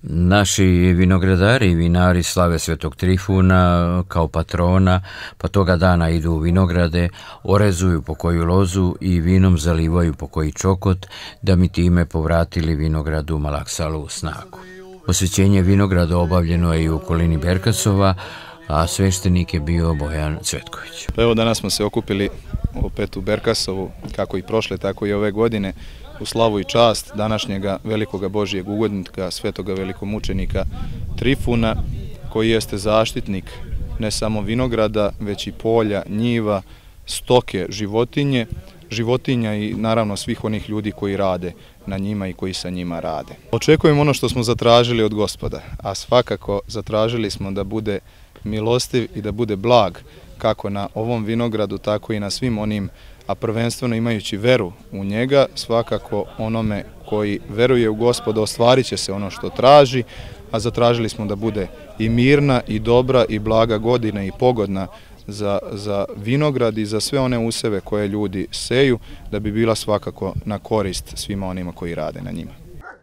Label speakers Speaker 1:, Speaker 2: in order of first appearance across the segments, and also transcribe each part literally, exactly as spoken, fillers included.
Speaker 1: Naši vinogradari i vinari slave Svetog Trifuna kao patrona, pa toga dana idu u vinograde, orezuju po koju lozu i vinom zalivaju po koji čokot, da mi time povratili vinogradu Malaksalu snagu. Osvećenje vinograda obavljeno je i u okolini Berkasova, a sveštenik je bio Bojan Cvetković.
Speaker 2: Pa evo, danas smo se okupili opet u Berkasovu, kako i prošle, tako i ove godine, u slavu i čast današnjega velikoga Božijeg ugodnika, svetoga velikomučenika Trifuna, koji jeste zaštitnik ne samo vinograda, već i polja, njiva, stoke, životinje, životinja i naravno svih onih ljudi koji rade na njima i koji sa njima rade. Očekujemo ono što smo zatražili od Gospoda, a svakako zatražili smo da bude milostiv i da bude blag kako na ovom vinogradu, tako i na svim onim, a prvenstveno imajući veru u njega, svakako onome koji veruje u Gospoda ostvarit će se ono što traži, a zatražili smo da bude i mirna i dobra i blaga godina i pogodna za, za vinograd i za sve one useve koje ljudi seju, da bi bila svakako na korist svima onima koji rade na njima.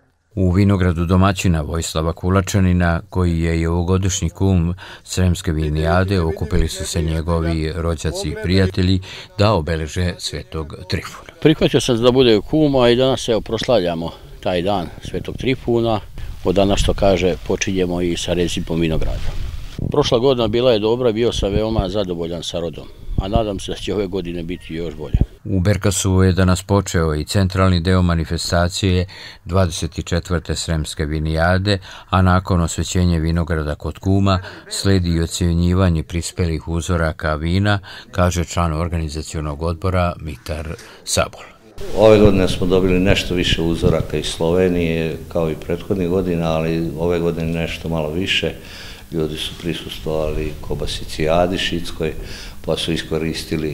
Speaker 1: U vinogradu domaćina Vojislava Kulačanina, koji je i ovogodišnji kum Sremske vinijade, okupili su se njegovi rođaci i prijatelji da obeleže Svetog Trifuna.
Speaker 3: Prihvatio sam da bude kuma i danas evo proslavljamo taj dan Svetog Trifuna. Od danas, što kaže, počinjemo i sa recipom vinograda. Prošla godina bila je dobra, bio sam veoma zadovoljan sa rodom, a nadam se da će ove godine biti još bolje.
Speaker 1: U Berkasu je danas počeo i centralni deo manifestacije dvadeset četvrte Sremske vinijade, a nakon osvećenja vinograda kod kuma sledi i ocjenjivanje prispelih uzoraka vina, kaže član organizacionog odbora Mitar Sabol.
Speaker 4: Ove godine smo dobili nešto više uzoraka iz Slovenije, kao i prethodnih godina, ali ove godine nešto malo više. Ljudi su prisustvovali Kobasici Adi Šitskoj, pa su iskoristili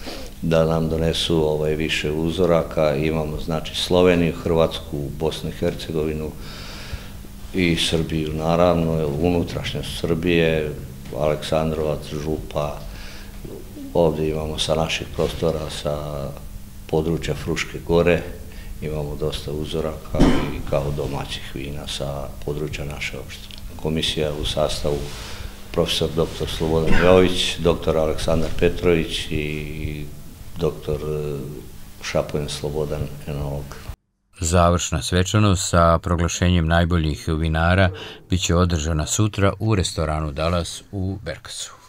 Speaker 4: da nam donesu ovaj više uzoraka. Imamo znači Sloveniju, Hrvatsku, Bosnu i Hercegovinu i Srbiju, naravno, unutrašnjost Srbije, Aleksandrovac, Župa. Ovdje imamo sa naših prostora, sa područja Fruške gore, imamo dosta uzoraka i kao domaćih vina sa područja naše opštine. Komisija u sastavu profesor doktor Slobodan Jović, doktor Aleksandar Petrović i doktor Šapojen Slobodan, enolog.
Speaker 1: Završna svečanost sa proglašenjem najboljih vinara biće održana sutra u restoranu Dalas u Berkasu.